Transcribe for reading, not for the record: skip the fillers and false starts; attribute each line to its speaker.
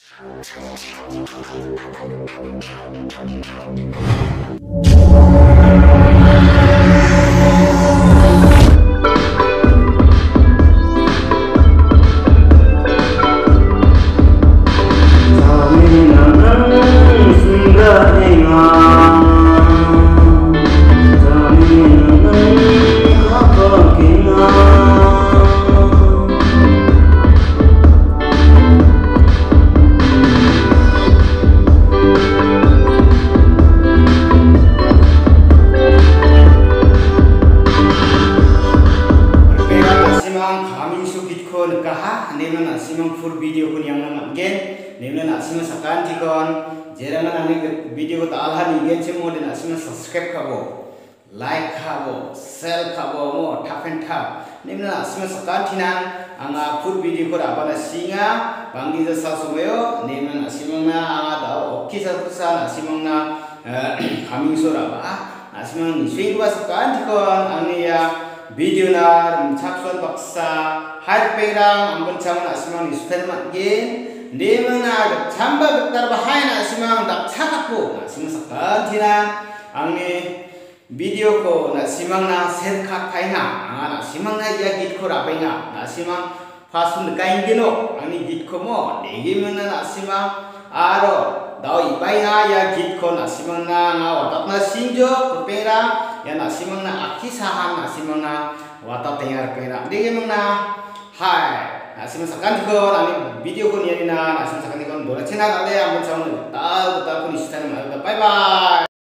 Speaker 1: Simang full video kun yang nama gen, nemna simang sakan tikon, jerangan ani video ko talhan igen simo de simang subscribe kabo, like kabo, share kabo mo tap and tap, nemna simang sakan tinan, anga full video ko apa singa, banggi jasa sumayo, nemna simang na anga dao oki sa simang na coming sura ba, simang swing ba sakan tikon, ani ya video na chakson baksa. Hai perang ambon caman asimang isutan matgen, demana chamba bektar bahai na asimang dak cakapu, asimang sakan tina, angni video ko na simang na share kak kaina, na simang na ya git ko rapenga, na simang pasun kain gino, angni git ko mo, negi mana na simang aro, dao ibai na ya git ko na simang na watat na sinjo perang, ya na simang na aki saham na simang na watat tengar perang, negi mana Hai, simang sakan tikon, ani video ko niya na, simang sakan tikon, bola channel ale, ambon caman, tal, kun isitan, bye bye.